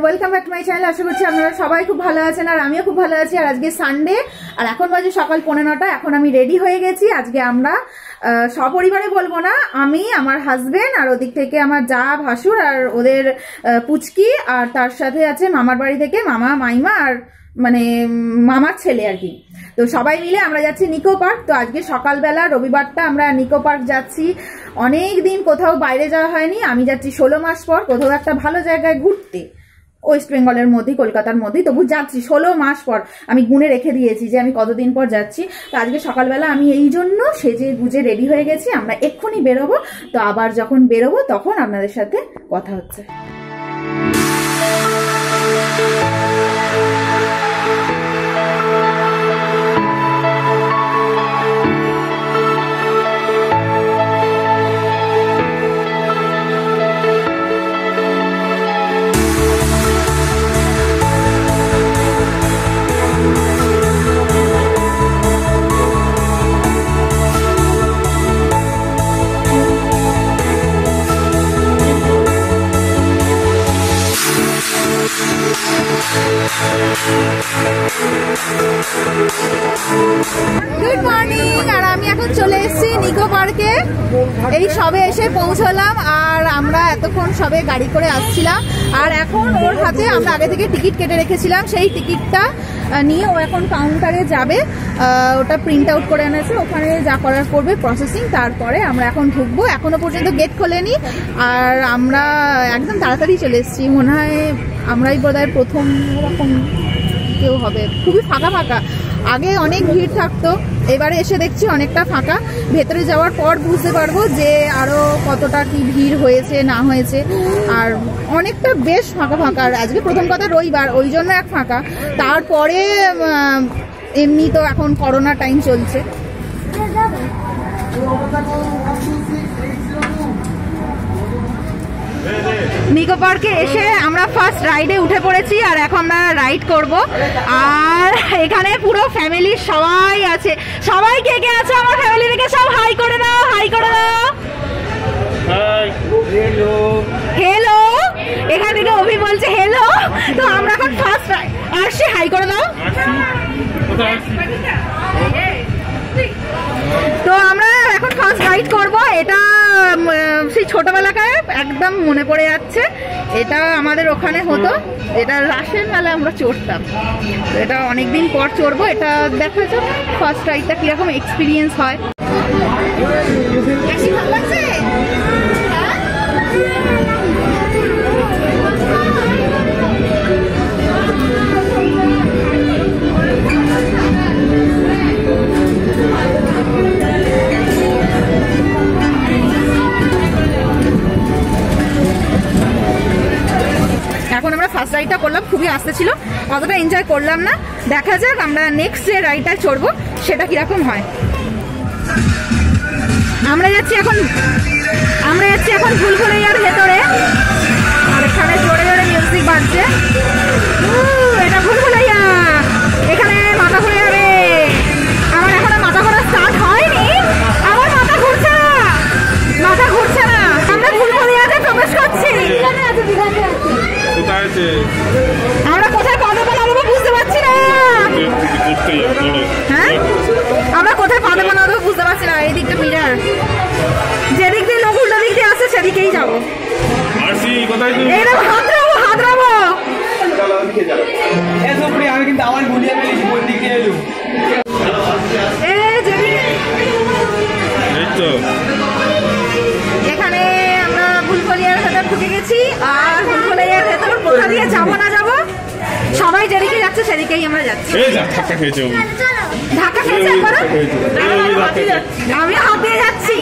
Welcome back to my channel. আশা করছি আপনারা সবাই খুব ভালো আছেন আর আমিও খুব ভালো আছি। আর আজকে সানডে আর এখন বাজে সকাল 9:15। এখন আমি রেডি হয়ে গেছি। আজকে আমরা সপরিবারে বলবো না, আমি, আমার হাজবেন্ড আর ওদিক থেকে আমার যা ভাসুর আর ওদের পুচকি, আর তার সাথে আছে মামার বাড়ি থেকে মামা মাইমা আর মানে মামার ছেলে আর কি। তো সবাই মিলে আমরা যাচ্ছি নিকো পার্ক। তো আজকে সকালবেলা রবিবারটা আমরা নিকো পার্ক যাচ্ছি। অনেক দিন কোথাও বাইরে যাওয়া হয়নি। আমি যাচ্ছি 16 মাস পর কোথাও একটা ভালো জায়গায় ঘুরতে, ওয়েস্ট বেঙ্গলের মধ্যেই, কলকাতার মধ্যেই, তবু যাচ্ছি 16 মাস পর। আমি গুনে রেখে দিয়েছি যে আমি কতদিন পর যাচ্ছি। তো আজকে সকালবেলা আমি এই জন্য সেজে গুজে রেডি হয়ে গেছি। আমরা এক্ষুনি বেরোবো। তো আবার যখন বেরোবো তখন আপনাদের সাথে কথা হচ্ছে। Good morning. আর আমি এখন চলে এসেছি নিকো পার্কে। এই সবে এসে পৌঁছলাম আর আমরা এতক্ষণ সবে গাড়ি করে আসছিলাম। আর এখন ওর হাতে আমরা আগে থেকে টিকিট কেটে রেখেছিলাম, সেই টিকিটটা নিয়ে ও এখন কাউন্টারে যাবে। ওটা প্রিন্ট আউট করে এনেছে, ওখানে যা করার করবে প্রসেসিং, তারপরে আমরা এখন ঢুকবো। এখনো পর্যন্ত গেট খোলেনি আর আমরা একদম তাড়াতাড়ি চলে এসেছি। মনে হয় আমরাই বোধহয় প্রথম এরকম কেউ হবে। খুবই ফাঁকা ফাঁকা, আগে অনেক ভিড় থাকতো, এবারে এসে দেখছি অনেকটা ফাঁকা। ভেতরে যাওয়ার পর বুঝতে পারবো যে আরো কতটা কি ভিড় হয়েছে না হয়েছে। আর অনেকটা বেশ ফাঁকা ফাঁকা। আর আজকে প্রথম কথা রবিবার, ওই জন্য এক ফাঁকা। তারপরে এমনি তো এখন করোনা টাইম চলছে। নিকো পার্কে এসে আমরা ফার্স্ট রাইডে উঠে পড়েছি আর এখন আমরা রাইড করব। আর এখানে পুরো ফ্যামিলি সবাই আছে। সবাই কে কে আছে আমার ফ্যামিলি থেকে সব হাই করে দাও, হাই করে দাও। হ্যালো হ্যালো, এখান থেকে অভি বলছে হ্যালো। তো আমরা এখন ফার্স্ট রাইড আসছি, হাই করে দাও। তো আমরা এখন ফার্স্ট রাইড করবো। এটা সেই ছোটবেলাকায় একদম মনে পড়ে যাচ্ছে। এটা আমাদের ওখানে হতো, এটা রাসের মেলা আমরা চড়তাম। তো এটা অনেকদিন পর চড়বো। এটা দেখা যাক ফার্স্ট রাইডটা কিরকম এক্সপিরিয়েন্স হয়। ভালো লাগছে। এখন আমরা ফার্স্ট রাইডটা করলাম, খুবই আস্তে ছিল, অতটা এনজয় করলাম না। দেখা যাক আমরা নেক্সট যে রাইডটা চড়বো সেটা কিরকম হয়। আমরা যাচ্ছি এখন ভুলভুলাইয়ার ভেতরে। আর এখানে জোরে জোরে মিউজিক বাজছে। এটা ভুলভুলাইয়া, এখানে মাথা ঘুরে যাবে। আমার এখনো মাথা ঘোরা স্টার্ট হয়নি, আমার মাথা ঘুরছে না, মাথা ঘুরছে না। আমরা ভুলভুলাইয়াতে প্রবেশ করছি। আমরা কোথায় পা দেবো না দেবো বুঝতে পারছি না। হ্যাঁ, আমরা কোথায় পা দেবো না দেবো বুঝতে পারছি না। এই দিকটা মিরার, যেদিক দিয়ে লোক উল্টো দিক দিয়ে আসছে সেদিকেই যাবো। হাতরাবো। আমি কিন্তু আমার গুলিয়ে ফেলেছি কোন দিক দিয়ে এলো। এখানে আমরা ভুলভুলাইয়ার ভেতর ঢুকে গেছি। আর ভুলভুলাইয়ার ভেতর কোথা দিয়ে যাবো না যাবো, সবাই যেদিকে যাচ্ছে সেদিকেই আমরা যাচ্ছি। ধাক্কা খেয়েছে একবার। আমি হাত দিয়ে যাচ্ছি,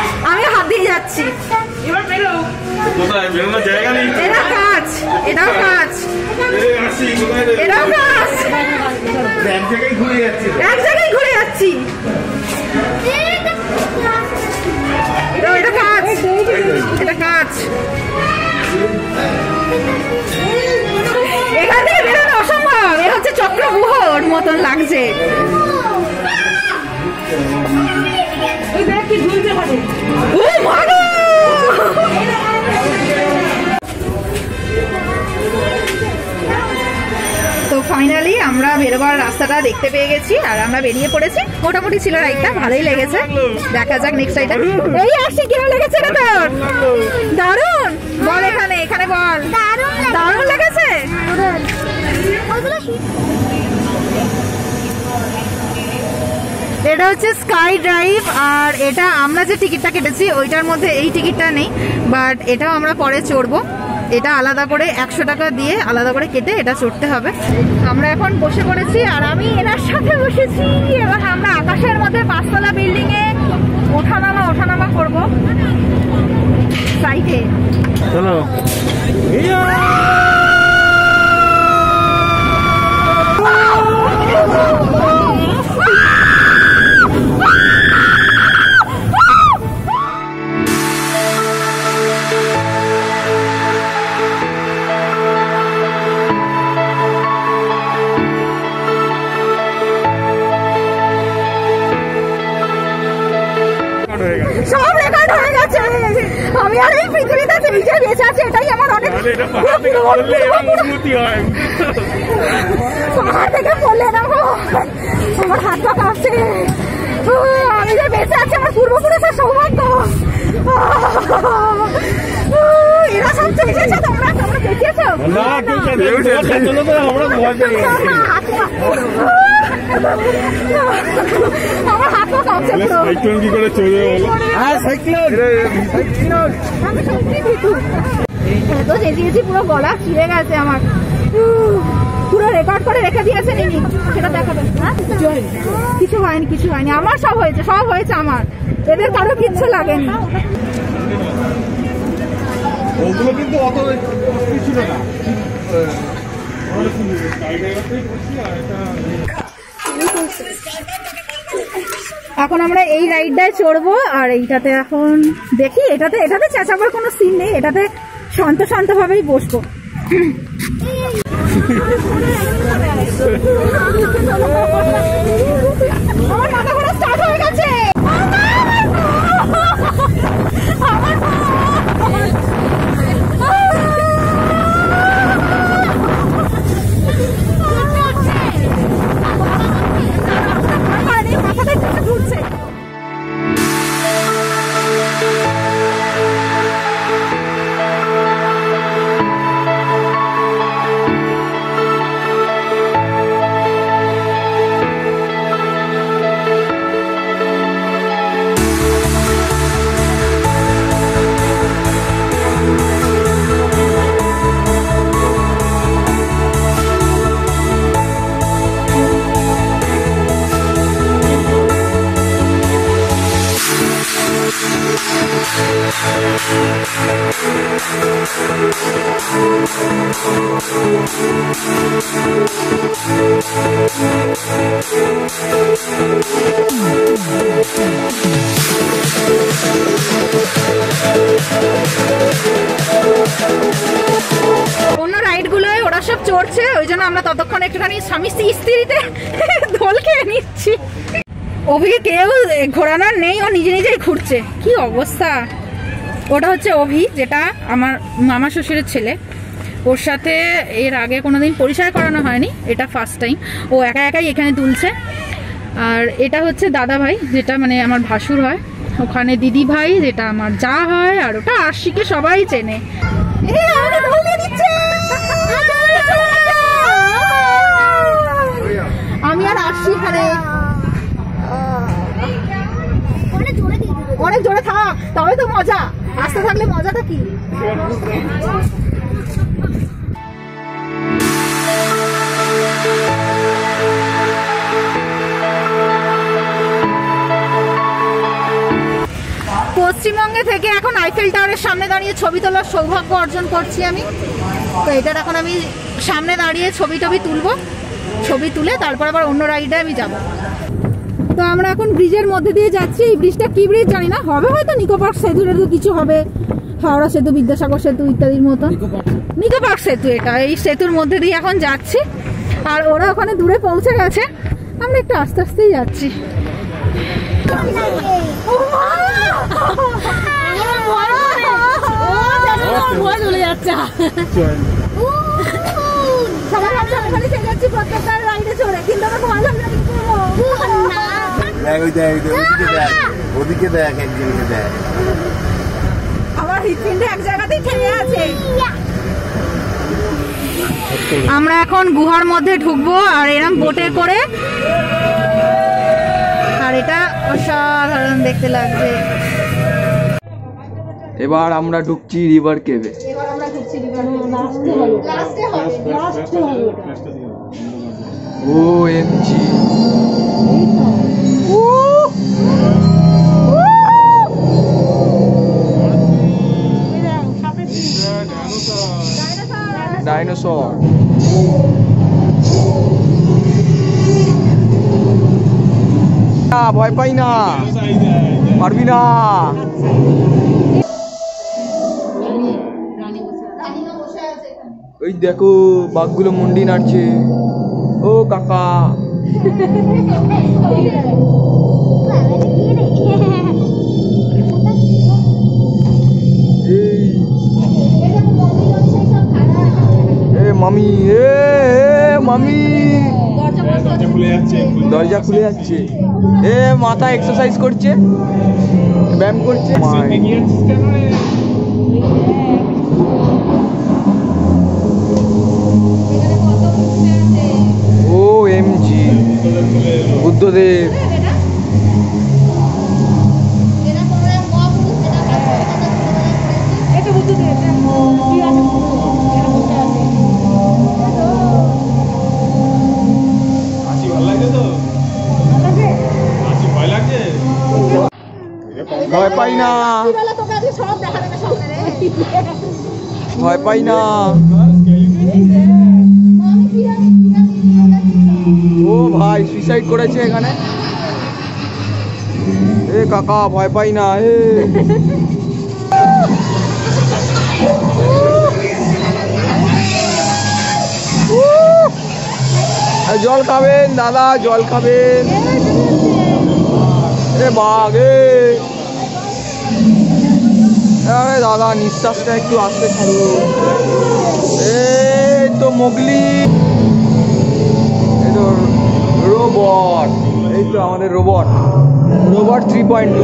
এটাও কাজ, এটাও কাজ, এটাও কাজ। এক জায়গায় ঘুরে যাচ্ছি। এটা কাজ, এটা কাজ। এখান থেকে বেরোনো অসম্ভব। এ হচ্ছে চক্রব্যূহর মতন লাগছে। ও মা গো! দেখতে পেয়ে গেছি আর আমরা বেরিয়ে পড়েছি। মোটামুটি ছিল রাইডটা, ভালোই লেগেছে। দেখা যাক নেক্সট রাইডটা। এই আসি কেমন লেগেছে রে তোর? দারুণ। বল এখানে এখানে বল। দারুণ লেগেছে। এটা হচ্ছে স্কাই ড্রাইভ আর এটা আমরা যে টিকিটটা কেটেছি ওইটার মধ্যে এই টিকিটটা নেই, বাট এটাও আমরা পরে চড়বো। এটা আলাদা করে 100 টাকা দিয়ে আলাদা করে কেটে এটা চড়তে হবে। আমরা এখন বসে পড়েছি আর আমি এনার সাথে বসেছি। এবার আমরা আকাশের মধ্যে 5 তলা বিল্ডিং এ ওঠানামা করবো সাইডে। চলো সব রেকর্ড হয়ে গেছে। আমি আর এই পৃথিবীতে বেঁচে আছি, এটাই আমার অনেক পাহাড় থেকে পড়লে না আমার হাত পা কাঁপছে। আমি যে বেঁচে আছি আমার পূর্বপুরুষের সৌভাগ্য। এরা সব চেয়েছে, তোমরা দেখিয়েছো? আমার হাত পা কাঁপছে এত চেঁচিয়েছি পুরো গলা ছিঁড়ে গেছে আমার। পুরো রেকর্ড করে রেখে দিয়েছে নিনি, সেটা দেখাবেন। কিছু হয়নি আমার, সব হয়েছে আমার। এদের কারো কিচ্ছু লাগেনি। ওগুলো কিন্তু অত ছিল না। এখন আমরা এই রাইডটায় চড়বো আর এইটাতে এখন দেখি। এটাতে চেঁচাবার কোনো সিন নেই, এটাতে শান্ত ভাবেই বসবো। আমার মাথা ঘোরা স্টার্ট হয়ে গেছে। অন্য রাইডগুলোয় ওরা সব চড়ছে, ওই জন্য আমরা ততক্ষণ একটুখানি স্বামী স্ত্রীতে দোল খেয়ে নিচ্ছি। অভিকে কেউ ঘোরানোর নেই, ও নিজেই ঘুরছে। কি অবস্থা। ওটা হচ্ছে অভি, যেটা আমার মামা শ্বশুরের ছেলে। ওর সাথে এর আগে কোনোদিন পরিচয় করানো হয়নি, এটা ফার্স্ট টাইম। ও একাই এখানে তুলছে। আর এটা হচ্ছে দাদা ভাই, যেটা মানে আমার ভাসুর হয়। ওখানে দিদি ভাই, যেটা আমার যা হয়। আর ওটা আশিকে সবাই চেনে। আমি আর আসছি এখানে। অনেক জোরে থাক, তবে তো মজা। আস্তে থাকলে মজাটা কি? পশ্চিমবঙ্গে থেকে এখন আইফেল টাওয়ারের সামনে দাঁড়িয়ে ছবি তোলার সৌভাগ্য অর্জন করছি আমি। তো এটার এখন আমি সামনে দাঁড়িয়ে ছবি তুলবো। ছবি তুলে তারপর আবার অন্য রাইডে আমি যাব। তো আমরা এখন ব্রিজের মধ্যে দিয়ে যাচ্ছি। এই ব্রিজটা কি ব্রিজ জানি না, হবে হয়তো নিকো পার্ক সেতু কিছু হবে, হাওড়া সেতু, বিদ্যাসাগর সেতু ইত্যাদির মতো। নিকো পার্ক সেতু এটা। এই সেতুর মধ্যে দিয়ে এখন যাচ্ছি। আর ওরা ওখানে দূরে পৌঁছে গেছে, আমরা একটু আস্তে আস্তেই যাচ্ছি। চলে যাচ্ছে। খালি খেয়ে যাচ্ছি প্রত্যেকটা রাইডে চড়ে, কিন্তু আমার ভয় লাগে না। ওদিকে দেখ, একদিকে দেখ, আমার হৃৎপিণ্ড এক জায়গাতেই ঠেলে আছে। আমরা এখন গুহার মধ্যে ঢুকবো আর এরকম বোটে করে, আর এটা অসাধারণ দেখতে লাগছে। এবার আমরা ঢুকছি রিভার কেভে। OMG dinosaur. ভয় পাই না, পারবি না। ওই দেখো বাঘগুলো মুন্ডি নাড়ছে। ও কাকা, মামি, মামি, দরজা খুলে যাচ্ছে। মাথা এক্সারসাইজ করছে, ব্যায়াম করছে। OMG বুদ্ধদেব। ভয় পাই না, ভয় পাই না। ও ভাই সুইসাইড করেছে এখানে। কাকা ভয় পাই না। জল খাবেন দাদা, জল খাবেন। বাঘ, দাদা নিঃশ্বাসটা একটু আস্তে ছাড়ো। এই তো মোগলি, এই তো রোবট, এই তো আমাদের রোবট 3.2।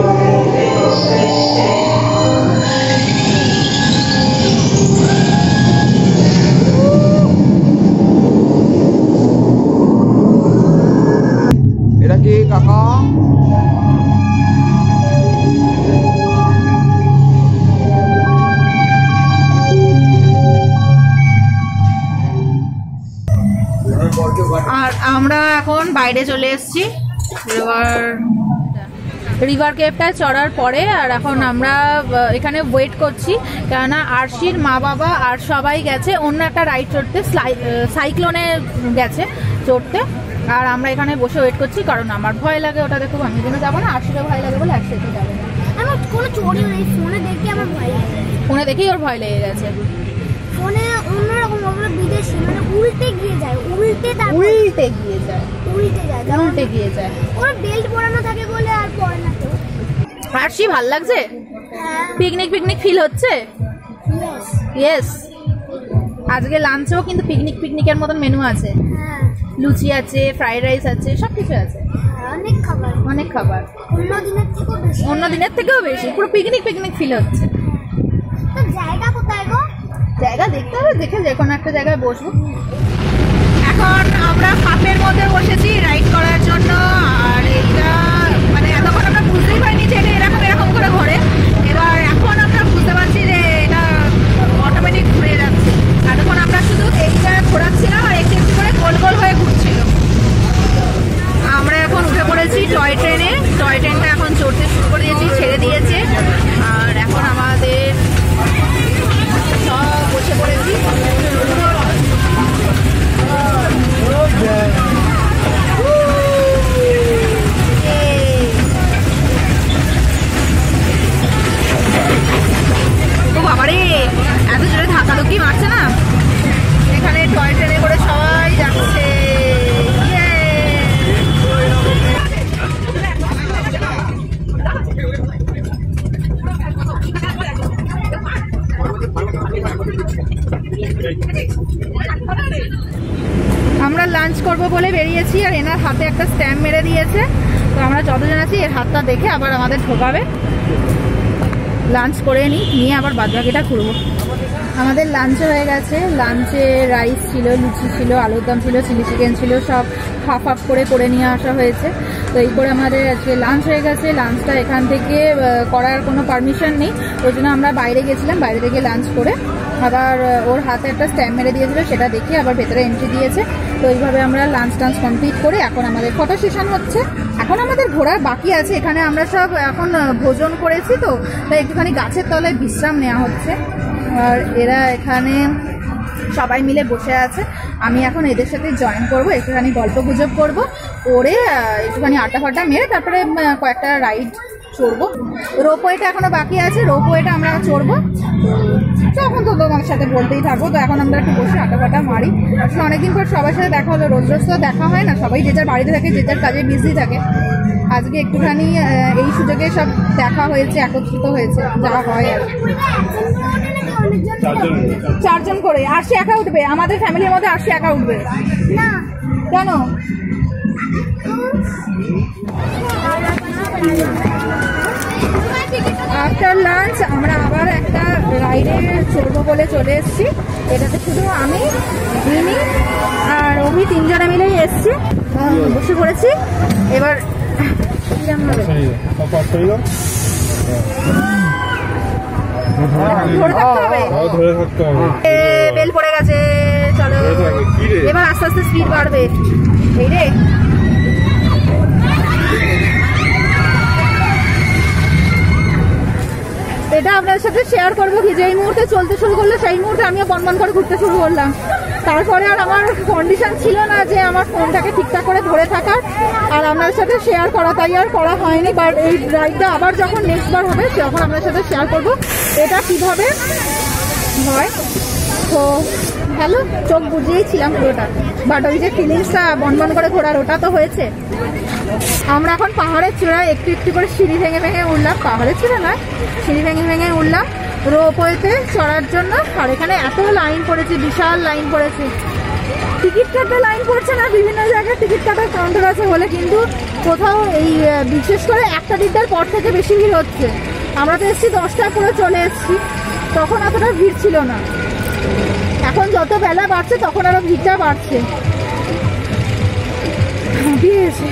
এটা কি কাকা? আর আমরা এখন বাইরে চলে এসেছি রিভার কেভটা চড়ার পরে। আর এখন আমরা এখানে ওয়েট করছি, কেননা আরশির মা বাবা আর সবাই গেছে অন্য একটা রাইড চড়তে, সাইক্লোনে গেছে চড়তে। আর আমরা এখানে বসে ওয়েট করছি, কারণ আমার ভয় লাগে ওটা দেখো, আমি যেন যাবো না, আরশিরও ভয় লাগে বলে একসাথে যাবে না। আমার কোনো চড়ি নেই, ফোনে দেখে আমার ভয় লাগে, ফোনে দেখেই ওর ভয় লেগে গেছে। ফোনে অন্যরকম, ওগুলো বিদেশি, মানে উল্টে গিয়ে যায়, উল্টে যায়, ওরা বেল্ট পরানো থাকে বলে আর পরে না। তো আরশি ভাল লাগছে? পিকনিক ফিল হচ্ছে? ইয়েস। আজকে লাঞ্চেও কিন্তু পিকনিকের মতন মেনু আছে। লুচি আছে, ফ্রাইড রাইস আছে, সব কিছু আছে, অনেক খাবার। অন্য দিনের থেকেও বেশি, পুরো পিকনিক ফিল হচ্ছে। জায়গা কোথায় গো? জায়গা দেখতে হবে, দেখে যে কোনো একটা জায়গায় বসবো। এখন আমরা ফাঁপের মধ্যে বসেছি রাইড করার জন্য। আর এটা মানে এতক্ষণ আমরা বুঝতেই পারিনি যে এটা এরকম করে ঘোরে। এবার এখন আমরা বুঝতে পারছি যে এটা অটোমেটিক ঘুরে যাচ্ছে। এতক্ষণ আমরা শুধু এইটা ঘোরাচ্ছিলাম আর একটু একটু করে গোল গোল হয়ে ঘুরছিল। আমরা এখন উঠে পড়েছি টয় ট্রেনে। টয় ট্রেনটা এখন চড়তে শুরু করে দিয়েছি, ছেড়ে দিয়েছে। আর এখন আমাদের সব বসে পড়েছি। তো বাবারে এত জোরে ধাক্কাধুক্কি মারছে না। এখানে টয় ট্রেনে করে সবাই যাচ্ছে। বলে বেরিয়েছি, আর এনার হাতে একটা স্ট্যাম্প মেরে দিয়েছে। তো আমরা যতজন আছি এর হাতটা দেখে আবার আমাদের ঢোকাবে। লাঞ্চ করে নিয়ে আবার বাদবাকিটা ঘুরবো। আমাদের লাঞ্চ হয়ে গেছে। লাঞ্চে রাইস ছিল, লুচি ছিল, আলুর দম ছিল, চিলি চিকেন ছিল, সব হাফ হাফ করে নিয়ে আসা হয়েছে। তো এই করে আমাদের আজকে লাঞ্চ হয়ে গেছে। লাঞ্চটা এখান থেকে করার কোনো পারমিশন নেই, ওই জন্য আমরা বাইরে গেছিলাম। বাইরে থেকে লাঞ্চ করে আবার ওর হাতে একটা স্ট্যাম্প মেরে দিয়েছিল, সেটা দেখে আবার ভেতরে এন্ট্রি দিয়েছে। তো এইভাবে আমরা লাঞ্চ টাঞ্চ কমপ্লিট করে এখন আমাদের ফটো সেশন হচ্ছে। এখন আমাদের ঘোরার বাকি আছে। এখানে আমরা সব এখন ভোজন করেছি, তো তাই একটুখানি গাছের তলায় বিশ্রাম নেওয়া হচ্ছে। আর এরা এখানে সবাই মিলে বসে আছে। আমি এখন এদের সাথে জয়েন করব, একটুখানি গল্প গুজব করবো, করে একটুখানি আড্ডা ফাড্ডা মেরে তারপরে কয়েকটা রাইড চড়বো। রোপওয়েটা এখনো বাকি আছে, রোপওয়েটা আমরা চড়বো। তখন তো তোমার সাথে বলতেই থাকবো। তো এখন আমরা একটু বসে আড্ডা ফাড্ডা মারি। আসলে অনেকদিন পর সবার সাথে দেখা হলো, রোজ রোজ তো দেখা হয় না, সবাই যে যার বাড়িতে থাকে, যে যার কাজে বিজি থাকে। আজকে একটুখানি এই সুযোগে সব দেখা হয়েছে, একত্রিত হয়েছে, যা হয় আর। 4 জন করে। আরশি একা উঠবে, আমাদের ফ্যামিলির মধ্যে আরশি একা উঠবে না। কেন? আফটার লাঞ্চ আমরা আবার একটা রাইডে চড়বো বলে চলে এসেছি। এটাতে শুধু আমি, মিনি আর অভি 3 জনে মিলেই এসছি, বসে পড়েছি। এবার ধরে থাকতে হবে। বেল পড়ে গেছে, চলো এবার আস্তে আস্তে স্পিড বাড়বে। এই রে, এটা আপনার সাথে শেয়ার করবো কি, যে এই মুহূর্তে চলতে শুরু করলো সেই মুহূর্তে আমিও বনবন করে ঘুরতে শুরু করলাম। তারপরে আর আমার কন্ডিশন ছিল না যে আমার ফোনটাকে ঠিকঠাক করে ধরে থাকার আর আপনার সাথে শেয়ার করা, তাই আর করা হয়নি। বাট এই রাইডটা আবার যখন নেক্সট বার হবে তখন আপনার সাথে শেয়ার করবো এটা কিভাবে হয়। তো হ্যালো, চোখ বুঝিয়েছিলাম পুরোটা, বাট ওই যে ফিলিংসটা বনবন করে ঘোরার, ওটা তো হয়েছে। আমরা এখন পাহাড়ের চূড়ায় একটু একটু করে সিঁড়ি ভেঙে ভেঙে উঠলাম। পাহাড়ের চূড়া নয়, সিঁড়ি ভেঙে ভেঙে উঠলাম রোপওয়েতে চড়ার জন্য। আর এখানে এত লাইন পড়েছে, বিশাল লাইন পড়েছে। টিকিট কাটতে লাইন পড়ছে না, বিভিন্ন জায়গায় টিকিট কাটার কাউন্টার আছে বলে, কিন্তু কোথাও এই বিশেষ করে 1টা পর থেকে বেশি ভিড় হচ্ছে। আমরা তো এসেছি 10টার পুরো চলে এসেছি, তখন এতটা ভিড় ছিল না। এখন যত বেলা বাড়ছে তখন আরো ভিড়টা বাড়ছে। দিয়েছে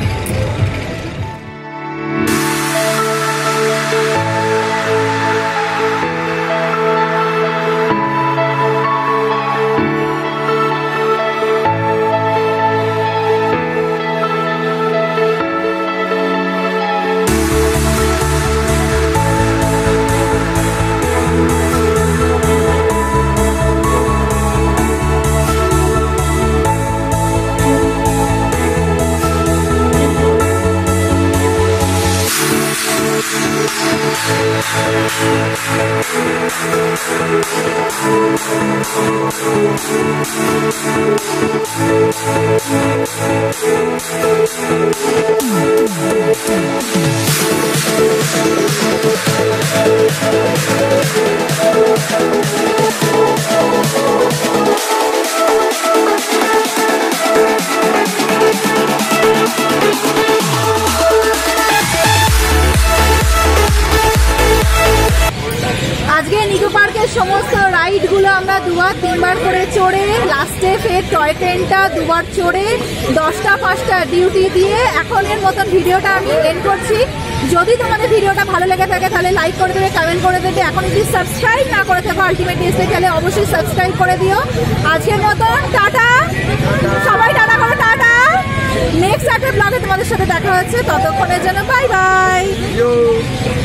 আজকে নিকো পার্কের সমস্ত রাইডগুলো আমরা 2-3বার করে চড়ে, লাস্টে ফের টয় ট্রেনটা 2বার চড়ে 10টা 5টা ডিউটি দিয়ে এখনের মতন ভিডিওটা আমি এন্ড করছি। যদি তোমাদের ভিডিওটা ভালো লেগে থাকে তাহলে লাইক করে দেবে, কমেন্ট করে দেবে। এখন যদি সাবস্ক্রাইব না করে থাকো আলটিমেট ডেজে, তাহলে অবশ্যই সাবস্ক্রাইব করে দিও। আজকের মতন টাটা, সবাই টাটা করো, টাটা। নেক্সট একটা ব্লগে তোমাদের সাথে দেখা হচ্ছে, ততক্ষণের জন্য বাই বাই।